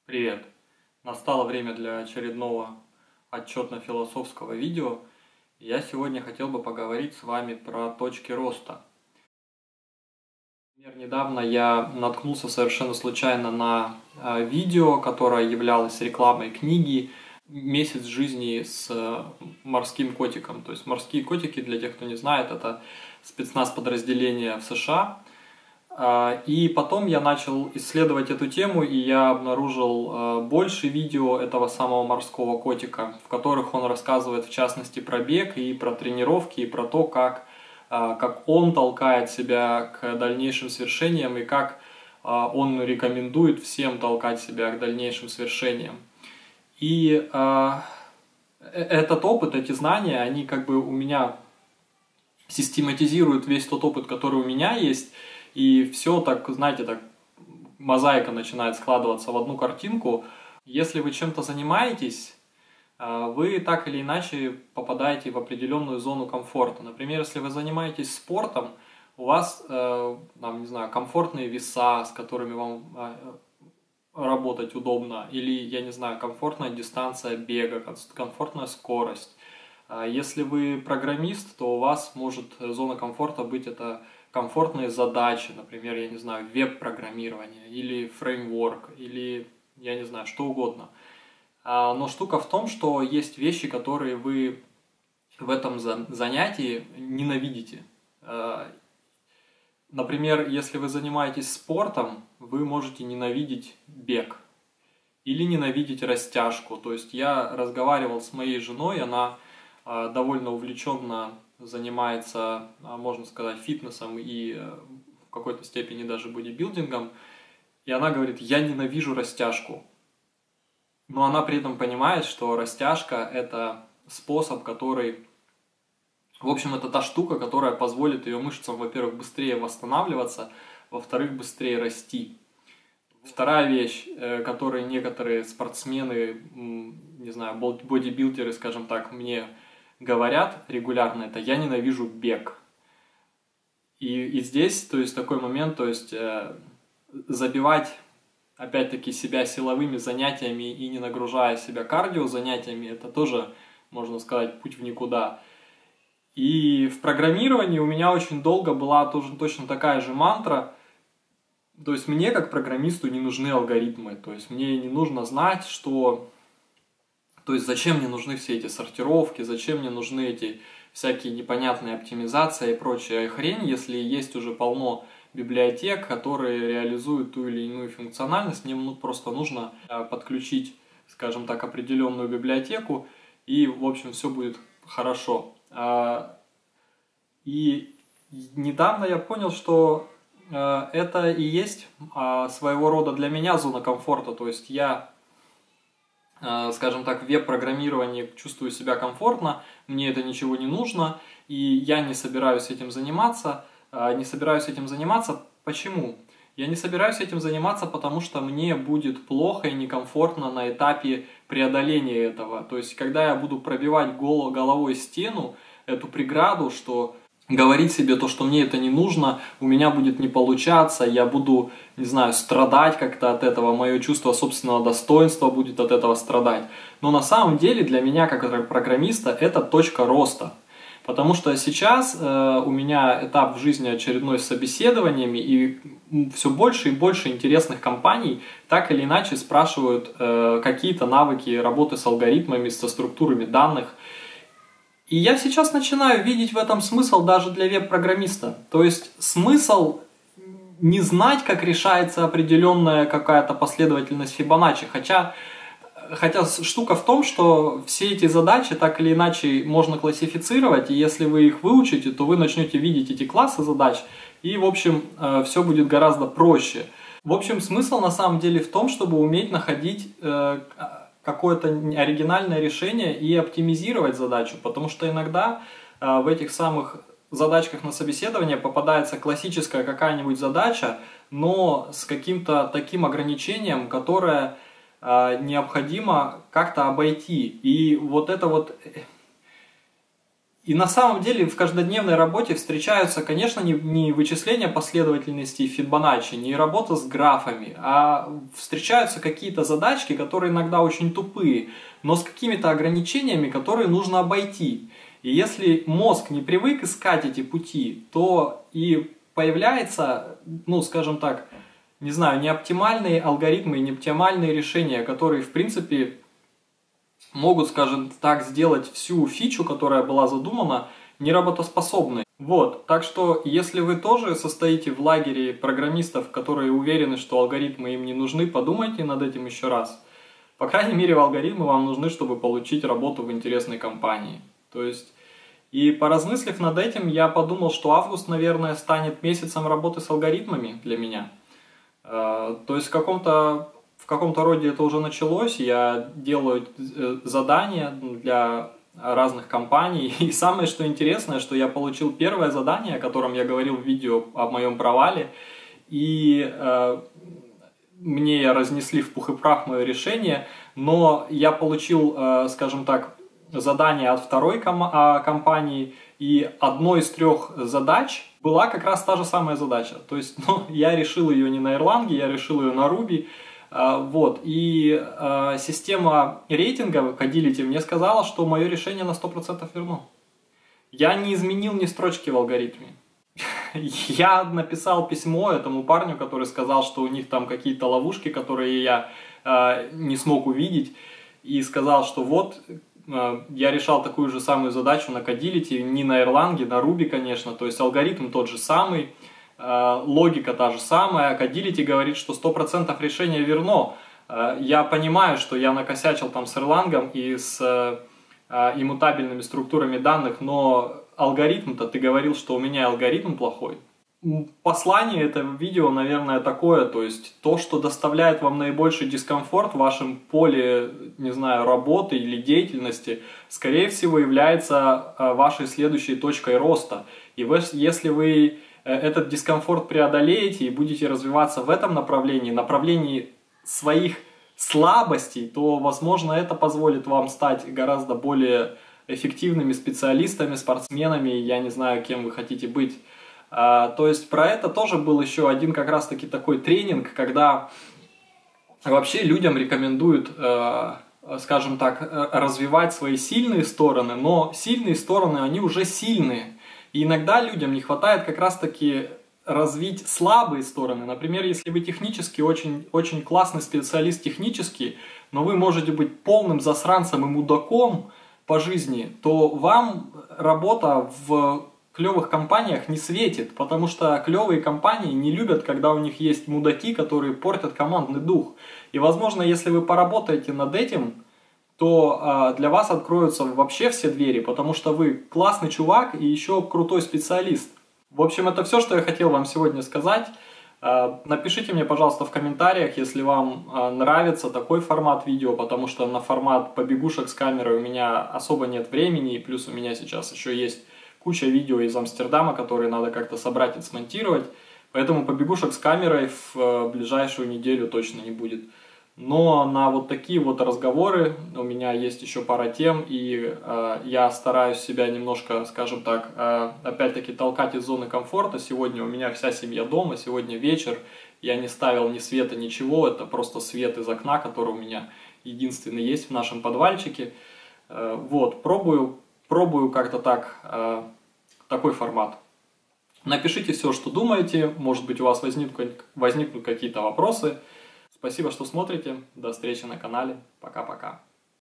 Привет! Настало время для очередного отчетно-философского видео. Я сегодня хотел бы поговорить с вами про точки роста. Например, недавно я наткнулся совершенно случайно на видео, которое являлось рекламой книги «Месяц жизни с морским котиком». То есть морские котики, для тех, кто не знает, это спецназ-подразделение в США. И потом я начал исследовать эту тему, и я обнаружил больше видео этого самого морского котика, в которых он рассказывает в частности про бег и про тренировки, и про то, как он толкает себя к дальнейшим свершениям, и как он рекомендует всем толкать себя к дальнейшим свершениям. И этот опыт, эти знания, они как бы у меня систематизируют весь тот опыт, который у меня есть. И все так, знаете, так мозаика начинает складываться в одну картинку. Если вы чем-то занимаетесь, вы так или иначе попадаете в определенную зону комфорта. Например, если вы занимаетесь спортом, у вас, не знаю, комфортные веса, с которыми вам работать удобно, или, я не знаю, комфортная дистанция бега, комфортная скорость. Если вы программист, то у вас может зона комфорта быть это комфортные задачи, например, я не знаю, веб-программирование или фреймворк, или, я не знаю, что угодно. Но штука в том, что есть вещи, которые вы в этом занятии ненавидите. Например, если вы занимаетесь спортом, вы можете ненавидеть бег или ненавидеть растяжку. То есть я разговаривал с моей женой, она довольно увлеченно занимается, можно сказать, фитнесом и в какой-то степени даже бодибилдингом. И она говорит: я ненавижу растяжку. Но она при этом понимает, что растяжка – это способ, который... В общем, это та штука, которая позволит ее мышцам, во-первых, быстрее восстанавливаться, во-вторых, быстрее расти. Вторая вещь, которой некоторые спортсмены, не знаю, бодибилдеры, скажем так, мне говорят регулярно, это: я ненавижу бег. И здесь, то есть, такой момент, то есть, забивать, опять-таки, себя силовыми занятиями и не нагружая себя кардио занятиями, это тоже, можно сказать, путь в никуда. И в программировании у меня очень долго была тоже точно такая же мантра. То есть мне, как программисту, не нужны алгоритмы. То есть мне не нужно знать, что... То есть зачем мне нужны все эти сортировки, зачем мне нужны эти всякие непонятные оптимизации и прочая хрень, если есть уже полно библиотек, которые реализуют ту или иную функциональность. Мне просто нужно подключить, скажем так, определенную библиотеку, и, в общем, все будет хорошо. И недавно я понял, что это и есть своего рода для меня зона комфорта. То есть я, скажем так, в веб-программировании чувствую себя комфортно, мне это ничего не нужно, и я не собираюсь этим заниматься. Почему? Я не собираюсь этим заниматься, потому что мне будет плохо и некомфортно на этапе преодоления этого. То есть, когда я буду пробивать головой стену, эту преграду, что говорить себе то, что мне это не нужно, у меня будет не получаться, я буду, не знаю, страдать как-то от этого, мое чувство собственного достоинства будет от этого страдать. Но на самом деле для меня, как программиста, это точка роста. Потому что сейчас у меня этап в жизни очередной с собеседованиями, и все больше и больше интересных компаний так или иначе спрашивают какие-то навыки работы с алгоритмами, со структурами данных. И я сейчас начинаю видеть в этом смысл даже для веб-программиста. То есть смысл не знать, как решается определенная какая-то последовательность Фибоначчи. Хотя штука в том, что все эти задачи так или иначе можно классифицировать, и если вы их выучите, то вы начнете видеть эти классы задач, и, в общем, все будет гораздо проще. В общем, смысл на самом деле в том, чтобы уметь находить какое-то оригинальное решение и оптимизировать задачу, потому что иногда в этих самых задачках на собеседование попадается классическая какая-нибудь задача, но с каким-то таким ограничением, которое необходимо как-то обойти. И вот это вот... И на самом деле в каждодневной работе встречаются, конечно, не вычисления последовательности Фибоначчи, не работа с графами, а встречаются какие-то задачки, которые иногда очень тупые, но с какими-то ограничениями, которые нужно обойти. И если мозг не привык искать эти пути, то и появляется, ну, скажем так, не знаю, неоптимальные алгоритмы и неоптимальные решения, которые, в принципе, могут, скажем так, сделать всю фичу, которая была задумана, неработоспособной. Вот, так что, если вы тоже состоите в лагере программистов, которые уверены, что алгоритмы им не нужны, подумайте над этим еще раз. По крайней мере, алгоритмы вам нужны, чтобы получить работу в интересной компании. То есть, и поразмыслив над этим, я подумал, что август, наверное, станет месяцем работы с алгоритмами для меня. То есть в каком-то роде это уже началось, я делаю задания для разных компаний, и самое что интересное, что я получил первое задание, о котором я говорил в видео о моем провале, и мне разнесли в пух и прах мое решение, но я получил, скажем так, задание от второй компании, и одной из 3 задач была как раз та же самая задача. То есть, ну, я решил ее не на Erlang, я решил ее на Ruby. Вот. И система рейтинга Codility мне сказала, что мое решение на 100% верно. Я не изменил ни строчки в алгоритме. Я написал письмо этому парню, который сказал, что у них там какие-то ловушки, которые я не смог увидеть. И сказал, что вот, я решал такую же самую задачу на Codility, не на Erlang, на Ruby, конечно. То есть алгоритм тот же самый, логика та же самая. Codility говорит, что 100% решения верно. Я понимаю, что я накосячил там с Erlang и с иммутабельными структурами данных, но алгоритм-то, ты говорил, что у меня алгоритм плохой. Послание этого видео, наверное, такое, то есть то, что доставляет вам наибольший дискомфорт в вашем поле, не знаю, работы или деятельности, скорее всего является вашей следующей точкой роста. И если вы этот дискомфорт преодолеете и будете развиваться в этом направлении своих слабостей, то, возможно, это позволит вам стать гораздо более эффективными специалистами, спортсменами, я не знаю, кем вы хотите быть. То есть про это тоже был еще один как раз таки такой тренинг, когда вообще людям рекомендуют, скажем так, развивать свои сильные стороны, но сильные стороны, они уже сильные. И иногда людям не хватает как раз таки развить слабые стороны. Например, если вы технически очень классный специалист технический, но вы можете быть полным засранцем и мудаком по жизни, то вам работа в клевых компаниях не светит, потому что клевые компании не любят, когда у них есть мудаки, которые портят командный дух. И, возможно, если вы поработаете над этим, то для вас откроются вообще все двери, потому что вы классный чувак и еще крутой специалист. В общем, это все, что я хотел вам сегодня сказать. Напишите мне, пожалуйста, в комментариях, если вам нравится такой формат видео, потому что на формат побегушек с камерой у меня особо нет времени, и плюс у меня сейчас еще есть куча видео из Амстердама, которые надо как-то собрать и смонтировать, поэтому побегушек с камерой в ближайшую неделю точно не будет. Но на вот такие вот разговоры у меня есть еще пара тем, и я стараюсь себя немножко, скажем так, опять-таки толкать из зоны комфорта. Сегодня у меня вся семья дома, сегодня вечер, я не ставил ни света, ничего, это просто свет из окна, который у меня единственный есть в нашем подвальчике. Вот, пробую как-то так, такой формат. Напишите все, что думаете, может быть у вас возникнут какие-то вопросы. Спасибо, что смотрите, до встречи на канале, пока-пока.